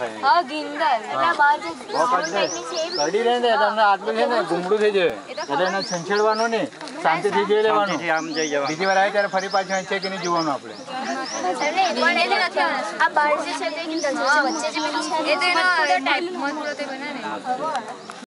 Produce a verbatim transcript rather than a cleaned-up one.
થાય હા ગિંદર એટલે બહાર જે ટાઈપની છે એ કડી રહે ને તમને આટલું છે ને ગુમડું થઈ જાય એટલે એને છંછેડવાનું નહીં શાંતિથી જોઈ લેવાનું આમ જઈ જવાનું બીજી વાર આવે ત્યારે ફરી પાછું અહીં છે કે નહીં જોવાનું આપણે પણ એ નથી આ બહાર જે છે તે ગિંદર છે વચ્ચે જે પેલું છે એ તો એનો ટાઈપ મત તે બને ને